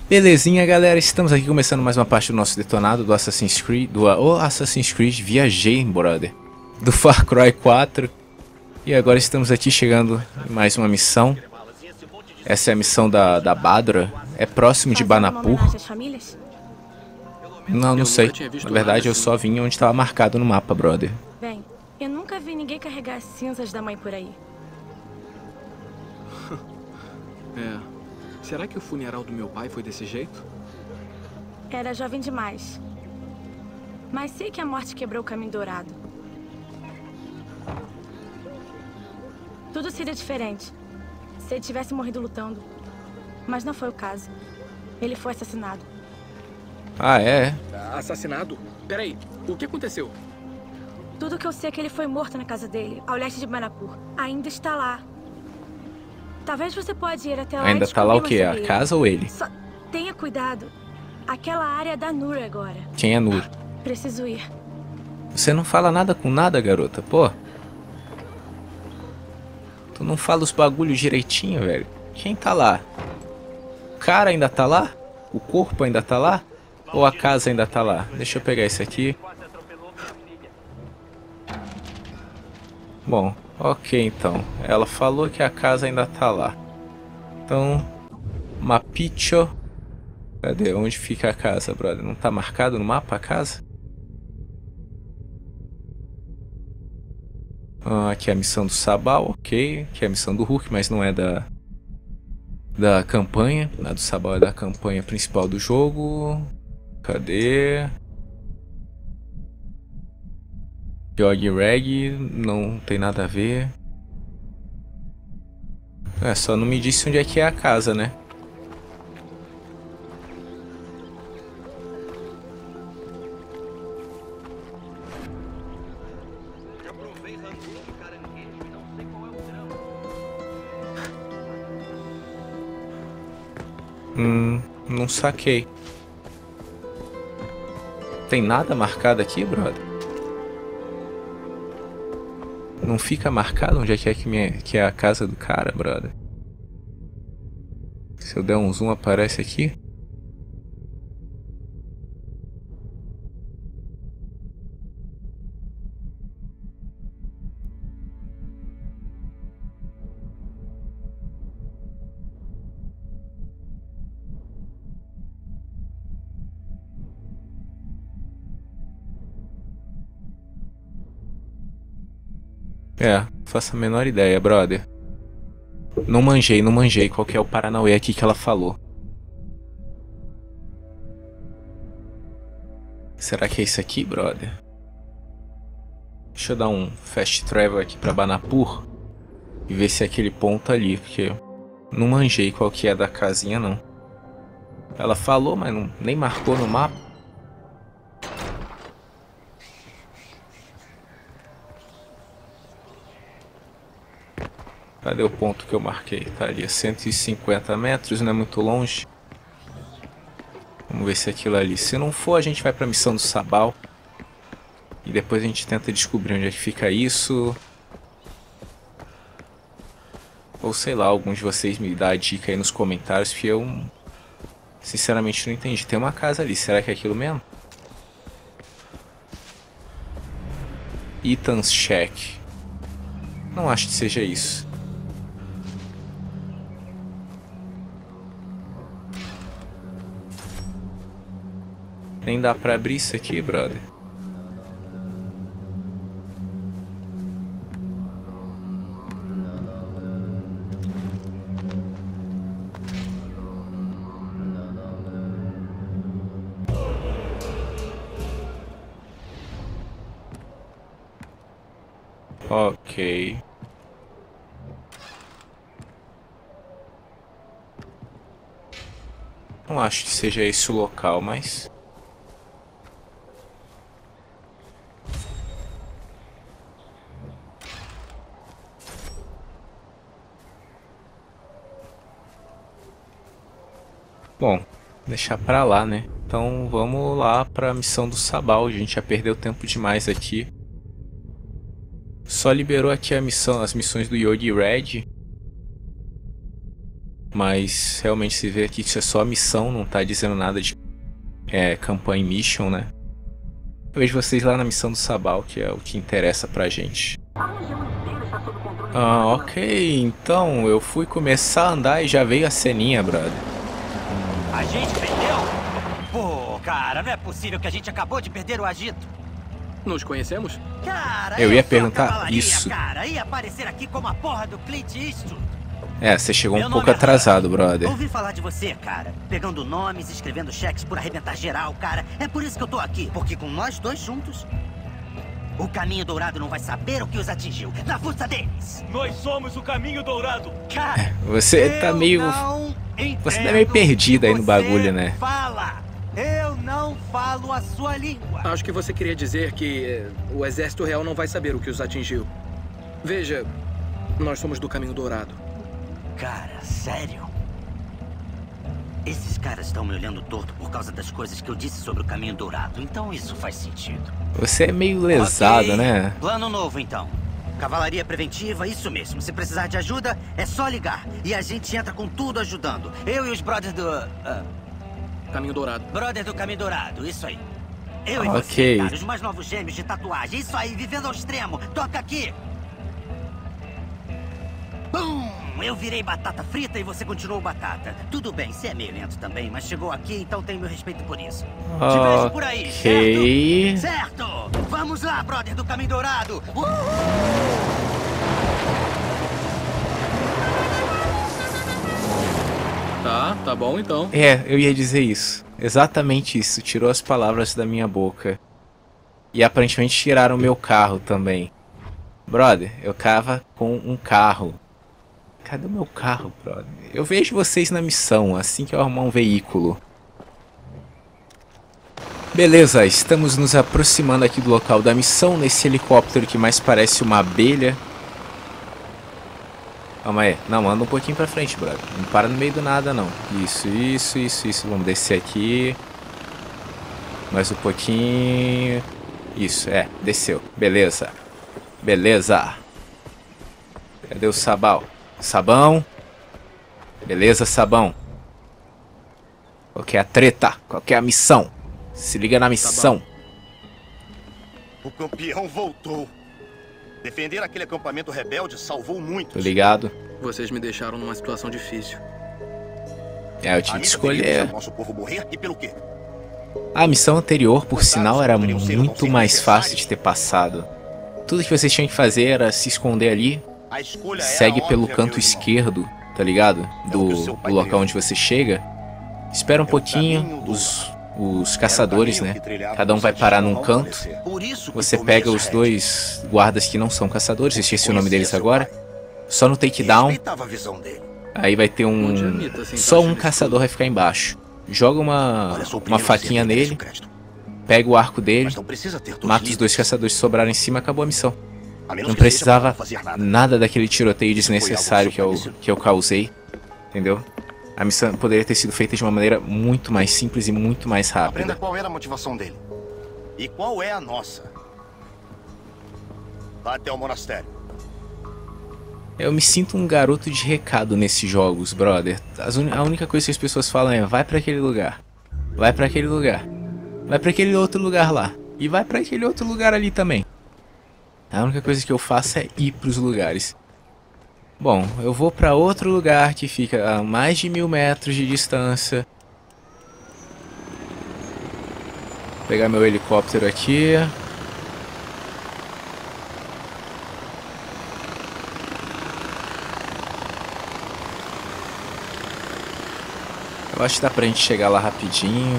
Belezinha, galera, estamos aqui começando mais uma parte do nosso detonado do Assassin's Creed, Assassin's Creed Viajei, brother, do Far Cry 4. E agora estamos aqui chegando em mais uma missão. Essa é a missão da Badra, é próximo de Banapur. Não sei, na verdade eu só vim onde estava marcado no mapa, brother. Bem, eu nunca vi ninguém carregar as cinzas da mãe por aí. Será que o funeral do meu pai foi desse jeito? Era jovem demais. Mas sei que a morte quebrou o caminho dourado. Tudo seria diferente se ele tivesse morrido lutando. Mas não foi o caso. Ele foi assassinado. Ah, é? Assassinado? Peraí, o que aconteceu? Tudo que eu sei é que ele foi morto na casa dele, ao leste de Banapur. Ainda está lá. Talvez você pode ir até lá. Ainda tá lá o quê? A casa ou ele? Só tenha cuidado. Aquela área é da Nur agora. Quem é Nur? Preciso ir. Você não fala nada com nada, garota, pô. Tu não fala os bagulhos direitinho, velho. Quem tá lá? O cara ainda tá lá? O corpo ainda tá lá? Ou a casa ainda tá lá? Deixa eu pegar esse aqui. Bom, ok então. Ela falou que a casa ainda tá lá. Então, Mapicho. Cadê? Onde fica a casa, brother? Não tá marcado no mapa a casa? Aqui é a missão do Sabal, ok. Aqui é a missão do Hulk, mas não é da campanha. A do Sabal é da campanha principal do jogo. Cadê? Yogi Reg, não tem nada a ver. Só não me disse onde é que é a casa, né? Não saquei. Tem nada marcado aqui, brother? Não fica marcado onde é que é a casa do cara, brother? Se eu der um zoom, aparece aqui? Faço a menor ideia, brother. Não manjei qual que é o Paranauê aqui que ela falou. Será que é isso aqui, brother? Deixa eu dar um fast travel aqui pra Banapur e ver se é aquele ponto ali, porque não manjei qual que é da casinha, não. Ela falou, mas nem marcou no mapa. Cadê o ponto que eu marquei? Tá ali a 150 metros, não é muito longe. Vamos ver se é aquilo ali. Se não for, a gente vai pra missão do Sabal. E depois a gente tenta descobrir onde é que fica isso. Ou sei lá, alguns de vocês me dão a dica aí nos comentários, que eu sinceramente não entendi. Tem uma casa ali, será que é aquilo mesmo? Ethan's Shack. Não acho que seja isso. Nem dá pra abrir isso aqui, brother. Ok. Não acho que seja esse o local, mas... Bom, deixar pra lá, né? Então vamos lá pra missão do Sabal. A gente já perdeu tempo demais aqui. Só liberou aqui a missão, as missões do Yogi Red. Mas realmente se vê aqui que isso é só missão, não tá dizendo nada de campanha mission, né? Eu vejo vocês lá na missão do Sabal, que é o que interessa pra gente. Ah, ok, então eu fui começar a andar e já veio a ceninha, brother. A gente perdeu? Pô, cara, não é possível que a gente acabou de perder o agito. Nos conhecemos? Cara, eu ia sou perguntar cavalaria, isso. Cara, ia aparecer aqui como a porra do Clint Eastwood. Você chegou Meu um pouco nome é atrasado, Hank. brother. Ouvi falar de você, cara. Pegando nomes, escrevendo cheques por arrebentar geral, cara. É por isso que eu tô aqui. Porque com nós dois juntos, o Caminho Dourado não vai saber o que os atingiu. Na força deles. Nós somos o Caminho Dourado. Cara, Você tá meio... Você tá meio perdido aí no bagulho, né? Fala! Eu não falo a sua língua. Acho que você queria dizer que o Exército Real não vai saber o que os atingiu. Veja, nós somos do Caminho Dourado. Cara, sério? Esses caras estão me olhando torto por causa das coisas que eu disse sobre o Caminho Dourado. Então isso faz sentido. Você é meio lesado, Ok, né? Plano novo, então. Cavalaria preventiva, isso mesmo. Se precisar de ajuda, é só ligar. E a gente entra com tudo ajudando. Eu e os brothers do... Caminho Dourado. brother do Caminho Dourado, isso aí. Eu e Ok. você, cara, os mais novos gêmeos de tatuagem. Isso aí, vivendo ao extremo. Toca aqui. Bum! Eu virei batata frita e você continuou batata. Tudo bem, você é meio lento também, mas chegou aqui, então tem meu respeito por isso. Te vejo por aí, Ok. certo? Certo! Vamos lá, brother do Caminho Dourado! Tá bom então. Eu ia dizer isso. Exatamente isso. Tirou as palavras da minha boca. E aparentemente tiraram o meu carro também. Brother, eu tava com um carro. Cadê o meu carro, brother? Eu vejo vocês na missão, assim que eu arrumar um veículo. Beleza, estamos nos aproximando aqui do local da missão, nesse helicóptero que mais parece uma abelha. Calma aí. Não, anda um pouquinho pra frente, brother. Não para no meio do nada, não. Isso. Vamos descer aqui. Mais um pouquinho. Isso, desceu. Beleza. Cadê o Sabal? Sabão. Beleza, Sabão. Qual que é a treta? Qual que é a missão? Se liga na missão. O campeão voltou. Defender aquele acampamento rebelde salvou muitos. Tô ligado. Vocês me deixaram numa situação difícil. Eu tive que escolher. Nosso povo morrer e pelo quê? A missão anterior, por sinal, era muito mais fácil de ter passado. Tudo que vocês tinham que fazer era se esconder ali. A escolha Segue era pelo óbvia, canto meu irmão. esquerdo, tá ligado? Do pai local queria. onde você chega. Espera um pouquinho, os caçadores, né? Cada um vai parar num canto. Por isso que Você tomei pega essa os rédea. dois guardas que não são caçadores, esqueci o nome deles Conhecia seu agora. pai. Só no takedown, Respeitava a visão dele. aí vai ter Onde a Anitta se só encaixa um nisso caçador tudo? vai ficar embaixo. Joga Olha, sou o uma primeiro faquinha a dizer que nele, merece o crédito. pega o arco dele, Mas não precisa ter dois mata os líderes. dois caçadores que sobraram em cima, acabou a missão. A menos Não que seja precisava pra não fazer nada. nada daquele tiroteio Isso foi algo desnecessário surpreendente. que eu causei, entendeu? A missão poderia ter sido feita de uma maneira muito mais simples e muito mais Aprenda rápida. qual era a motivação dele. E qual é a nossa. Vá até o monastério. Eu me sinto um garoto de recado nesses jogos, brother. A única coisa que as pessoas falam é: vai pra aquele lugar, vai pra aquele lugar, vai pra aquele outro lugar lá, e vai pra aquele outro lugar ali também. A única coisa que eu faço é ir pros lugares. Bom, eu vou pra outro lugar que fica a mais de 1000 metros de distância. Vou pegar meu helicóptero aqui. Eu acho que dá pra gente chegar lá rapidinho.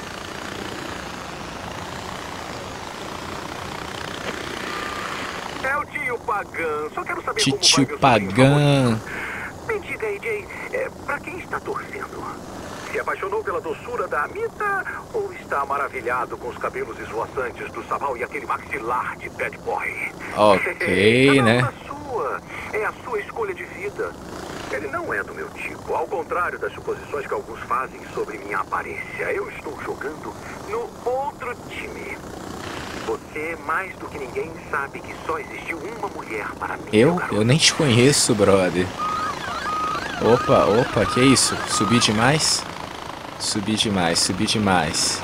É o tio Pagan. Só quero saber Tio como vai meu sobrinho Pagan. favorito. Me diga, AJ, pra quem está torcendo? Se apaixonou pela doçura da Amita ou está maravilhado com os cabelos esvoaçantes do Sabal e aquele maxilar de bad boy? Ok, Cada um né? na sua. É a sua escolha de vida. Ele não é do meu tipo, ao contrário das suposições que alguns fazem sobre minha aparência. Eu estou jogando no outro time. Você, mais do que ninguém, sabe que só existiu uma mulher para mim. Eu nem te conheço, brother. Opa, opa, que isso? Subi demais? Subi demais, subi demais.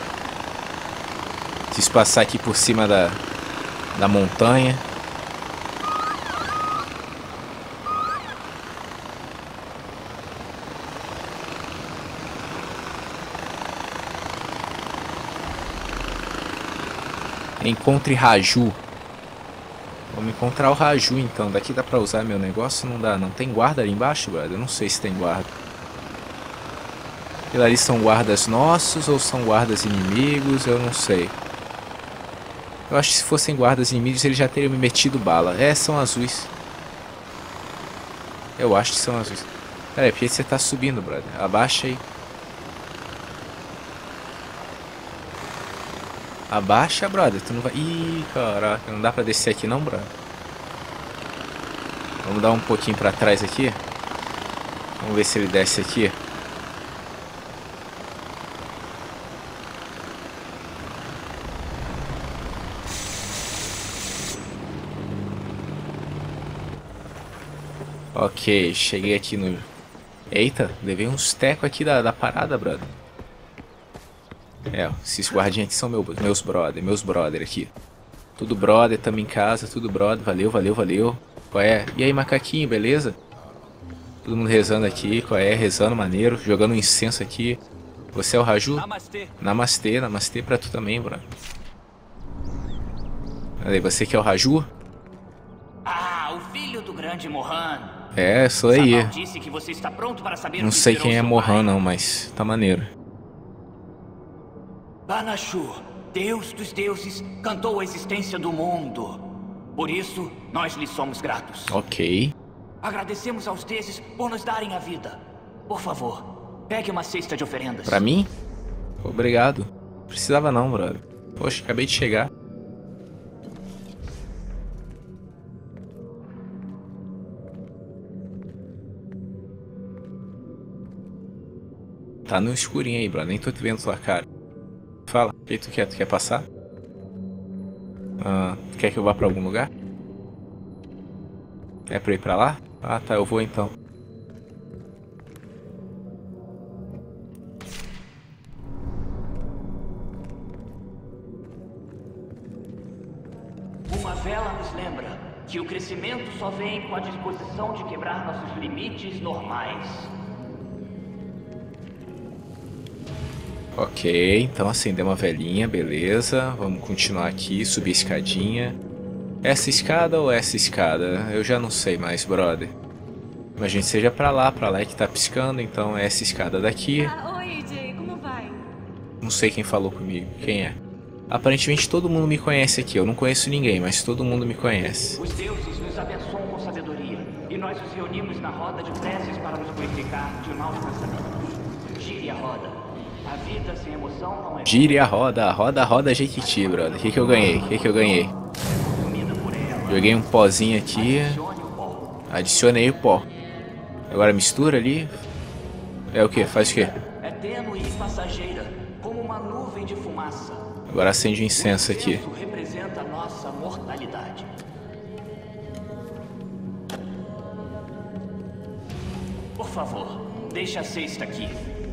Quis passar aqui por cima da montanha. Encontre Raju. Vamos encontrar o Raju então. Daqui dá pra usar meu negócio? Não dá, não. Tem guarda ali embaixo, brother? Eu não sei se tem guarda. Aquilo ali são guardas nossos ou são guardas inimigos? Eu não sei. Eu acho que se fossem guardas inimigos eles já teriam me metido bala. É, são azuis. Eu acho que são azuis. Pera aí, porque você tá subindo, brother. Abaixa aí. Abaixa, brother. Tu não vai... Ih, caraca. Não dá pra descer aqui não, brother. Vamos dar um pouquinho pra trás aqui. Vamos ver se ele desce aqui. Ok, cheguei aqui no... Eita, levei uns tecos aqui da parada, brother. É, esses guardinhas aqui são meus brother aqui. Tudo brother, tamo em casa, tudo brother, valeu, valeu, valeu. Qual é? E aí, macaquinho, beleza? Todo mundo rezando aqui, qual é? Rezando, maneiro, jogando um incenso aqui. Você é o Raju? Namastê. Namastê, namastê pra tu também, brother. Aí, você que é o Raju? Ah, o filho do grande Mohan. É, sou aí. Sabal disse que você está pronto para saber Não o que sei esperou quem é seu Mohan pai. não, mas tá maneiro. Banashur, Deus dos deuses, cantou a existência do mundo. Por isso, nós lhe somos gratos. Ok. Agradecemos aos deuses por nos darem a vida. Por favor, pegue uma cesta de oferendas. Pra mim? Obrigado. Precisava não, brother. Poxa, acabei de chegar. Tá no escurinho aí, brother. Nem tô te vendo tua cara. Fala, o que tu quer? Tu quer passar? Tu quer que eu vá pra algum lugar? É pra ir pra lá? Ah, tá, eu vou então. Uma vela nos lembra que o crescimento só vem com a disposição de quebrar nossos limites normais. Ok, então acender uma velinha, beleza. Vamos continuar aqui, subir a escadinha. Essa escada ou essa escada? Eu já não sei mais, brother. Imagina que seja pra lá é que tá piscando, então é essa escada daqui. Ah, oi, Jay, como vai? Não sei quem falou comigo, quem é? Aparentemente todo mundo me conhece aqui, eu não conheço ninguém, mas todo mundo me conhece. Os deuses nos abençoam com sabedoria, e nós nos reunimos na roda de preces para nos purificar de maus pensamentos. Gire a roda. A vida sem emoção não é... Gire a roda, roda Jequiti, brother. O que eu ganhei? O que eu ganhei? Joguei um pozinho aqui. Adicionei o pó. Agora mistura ali. É o que? Faz o que? É tênue e passageira, como uma nuvem de fumaça. Agora acende o incenso aqui. Isso representa a nossa mortalidade. Por favor, deixe a cesta aqui.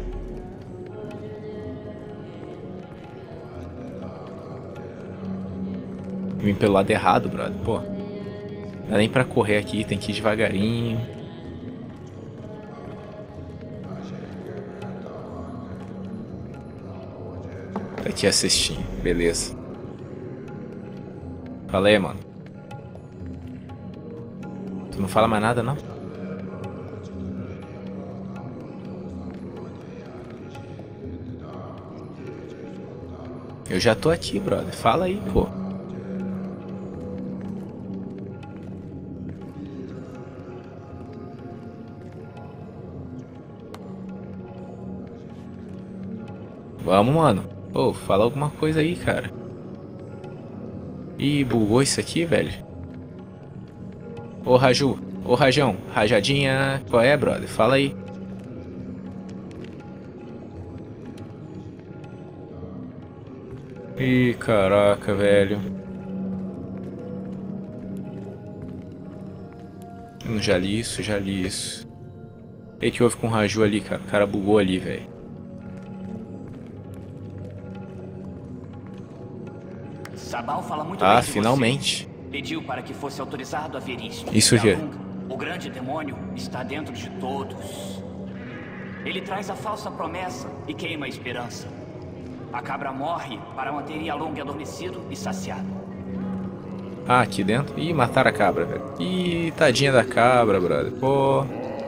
Vim pelo lado errado, brother. Pô. Não dá nem pra correr aqui, tem que ir devagarinho. Tá aqui a cestinha, beleza. Fala aí, mano. Tu não fala mais nada, não? Eu já tô aqui, brother. Fala aí, pô. Vamos, mano. Pô, fala alguma coisa aí, cara. Ih, bugou isso aqui, velho. Ô, Raju. Ô, Rajão. Rajadinha. Qual é, brother? Fala aí. Ih, caraca, velho. Eu já li isso, já li isso. O que houve com o Raju ali, cara? O cara bugou ali, velho. Sabal fala muito bem de finalmente. você. Pediu para que fosse autorizado a ver isso. Isso E já. Alunga, o grande demônio está dentro de todos. Ele traz a falsa promessa e queima a esperança. A cabra morre para manter Yalung adormecido e saciado. Ah, aqui dentro? Ih, mataram a cabra, velho. Ih, tadinha da cabra, brother. Pô.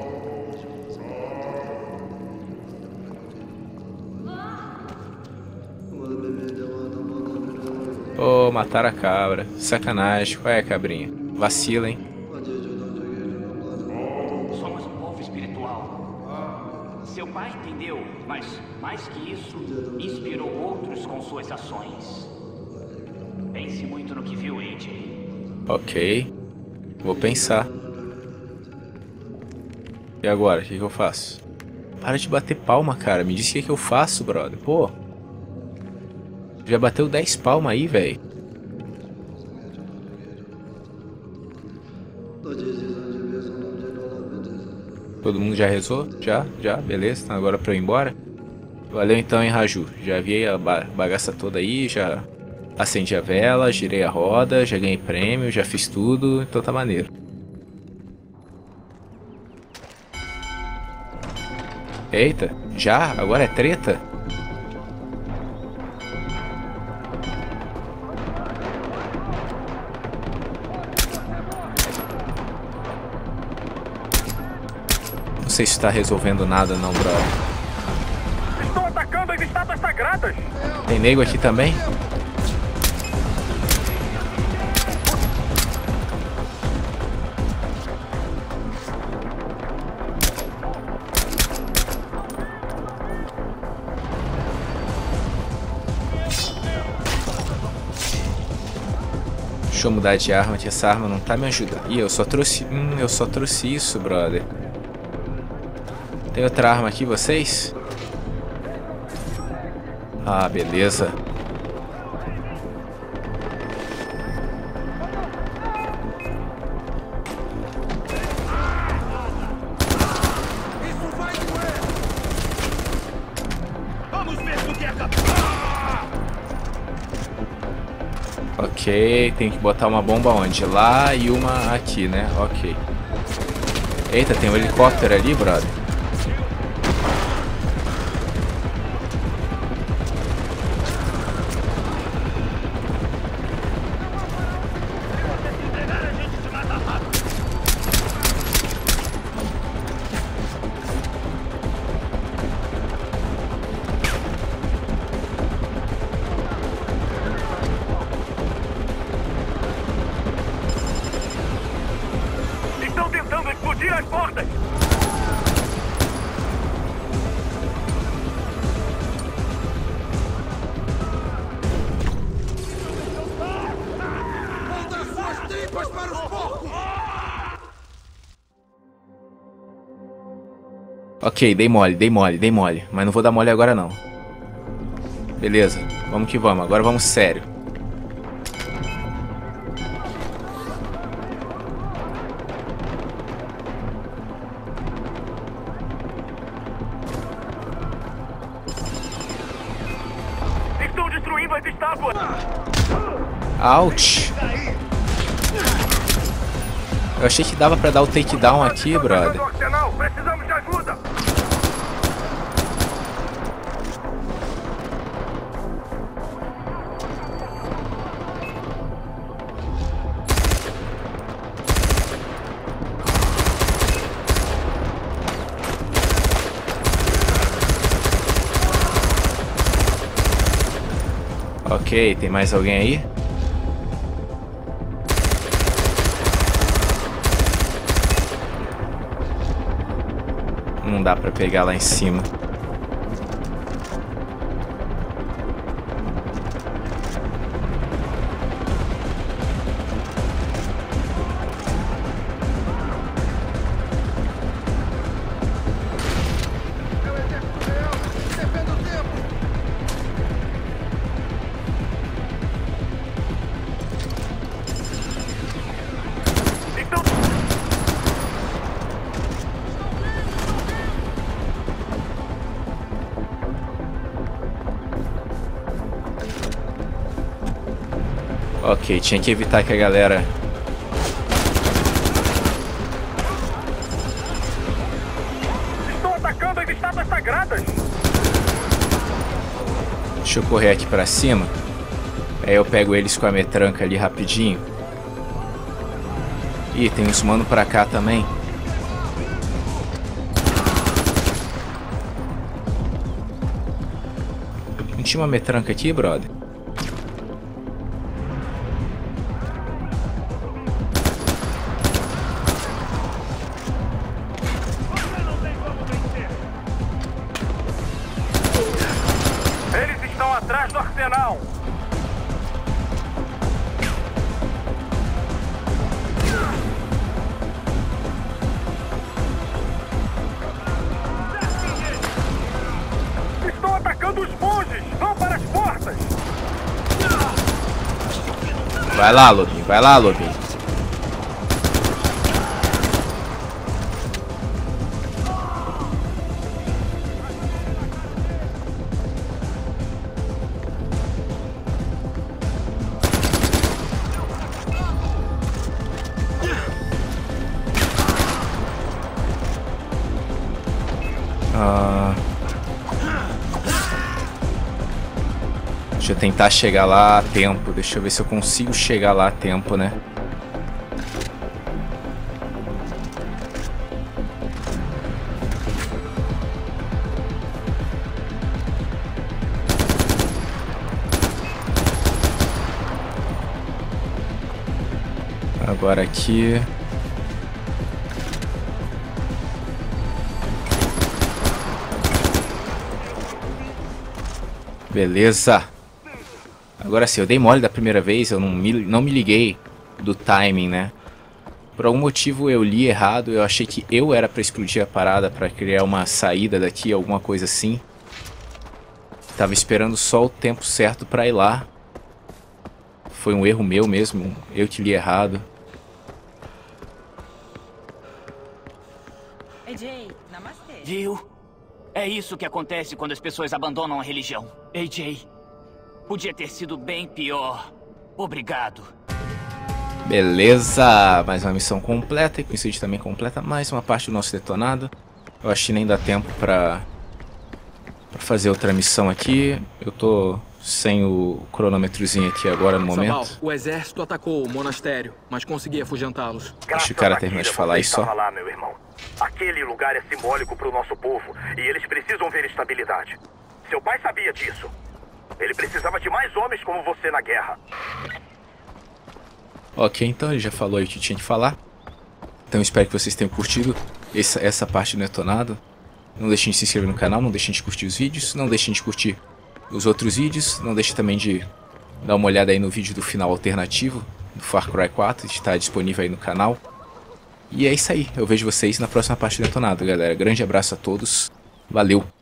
Pô, mataram a cabra. Sacanagem. Qual é, cabrinha? Vacila, hein? Somos um povo espiritual. Seu pai entendeu, mas mais que isso, inspirou outros com suas ações. Pense muito no que viu, AJ. Ok. Vou pensar. E agora? O que eu faço? Para de bater palma, cara. Me diz o que eu faço, brother. Pô. Já bateu 10 palmas aí, velho. Todo mundo já rezou? Já, beleza. Então agora pra eu ir embora. Valeu então, hein, Raju. Já vi a bagaça toda aí, já acendi a vela, girei a roda, já ganhei prêmio, já fiz tudo, então tá maneiro. Eita, já? Agora é treta? Não sei se tá resolvendo nada não, brother. Estão atacando as estátuas sagradas! Tem nego aqui também? Deixa eu mudar de arma, que essa arma não tá me ajudando. Ih, eu só trouxe isso, brother. Tem outra arma aqui, vocês? Ah, beleza. Vamos ver do que é capaz. Ok, tem que botar uma bomba onde? Lá e uma aqui, né? Ok. Eita, tem um helicóptero ali, brother. Estão tentando explodir as portas! Ok, dei mole. Mas não vou dar mole agora não. Beleza, vamos que vamos. Agora vamos sério. Estão destruindo as estátuas! Ouch! Eu achei que dava pra dar o takedown aqui, brother. Precisamos de ajuda! Ok, tem mais alguém aí? Não dá pra pegar lá em cima. Ok, tinha que evitar que a galera... Estão atacando as estátuas sagradas! Deixa eu correr aqui pra cima. Aí eu pego eles com a metranca ali rapidinho. Ih, tem uns mano pra cá também. Não tinha uma metranca aqui, brother? Eles estão atrás do arsenal! Estão atacando os monges! Vão para as portas! Vai lá, Lobinho. Vai lá, Lobinho. Deixa eu tentar chegar lá a tempo. Deixa eu ver se eu consigo chegar lá a tempo, né? Agora aqui... Beleza. Agora sim, eu dei mole da primeira vez, eu não me liguei do timing, né? Por algum motivo eu li errado, eu achei que eu era pra explodir a parada, pra criar uma saída daqui, alguma coisa assim. Tava esperando só o tempo certo pra ir lá. Foi um erro meu mesmo, eu que li errado. AJ, namastê. Viu? É isso que acontece quando as pessoas abandonam a religião. AJ, podia ter sido bem pior. Obrigado. Beleza, mais uma missão completa e com isso a gente também completa mais uma parte do nosso detonado. Eu acho que nem dá tempo pra fazer outra missão aqui. Eu tô sem o cronômetrozinho aqui agora no momento. Sabal, o exército atacou o monastério, mas consegui afugentá-los. Deixa o cara terminar de falar aí só. Lá, meu irmão. Aquele lugar é simbólico para o nosso povo e eles precisam ver estabilidade. Seu pai sabia disso. Ele precisava de mais homens como você na guerra. Ok, então ele já falou aí o que tinha que falar. Então espero que vocês tenham curtido essa parte do detonado. Não deixem de se inscrever no canal, não deixem de curtir os vídeos, não deixem de curtir os outros vídeos, não deixem também de dar uma olhada aí no vídeo do final alternativo do Far Cry 4, que está disponível aí no canal. E é isso aí, eu vejo vocês na próxima parte do detonado, galera. Grande abraço a todos, valeu!